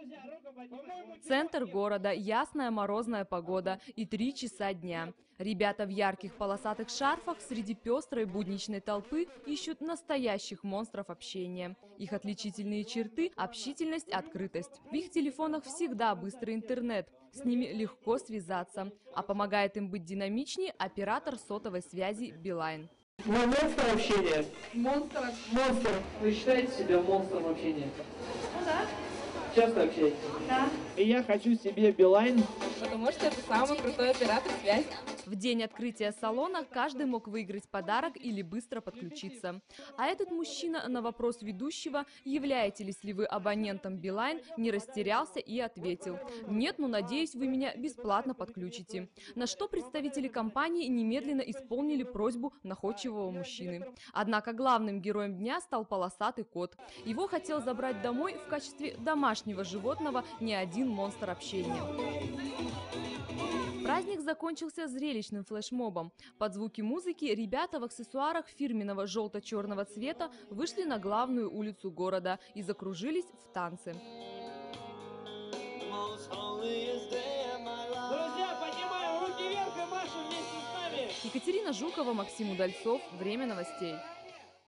Центр города, ясная морозная погода и 3 часа дня. Ребята в ярких полосатых шарфах среди пестрой будничной толпы ищут настоящих монстров общения. Их отличительные черты – общительность, открытость. В их телефонах всегда быстрый интернет, с ними легко связаться. А помогает им быть динамичнее оператор сотовой связи Билайн. Вы монстр общения? Монстр. Монстр. Вы считаете себя монстром общения? Ну да. Часто общаетесь? Да. И я хочу себе Билайн. Потому что это самый крутой оператор связи. В день открытия салона каждый мог выиграть подарок или быстро подключиться. А этот мужчина на вопрос ведущего, являетесь ли вы абонентом Билайн, не растерялся и ответил: «Нет, но надеюсь, вы меня бесплатно подключите». На что представители компании немедленно исполнили просьбу находчивого мужчины. Однако главным героем дня стал полосатый кот. Его хотел забрать домой в качестве домашнего животного не один монстр общения. Праздник закончился зрелищным флешмобом. Под звуки музыки ребята в аксессуарах фирменного желто-черного цвета вышли на главную улицу города и закружились в танце. Друзья, поднимаем руки вверх и машем вместе с нами! Екатерина Жукова, Максим Удальцов. Время новостей.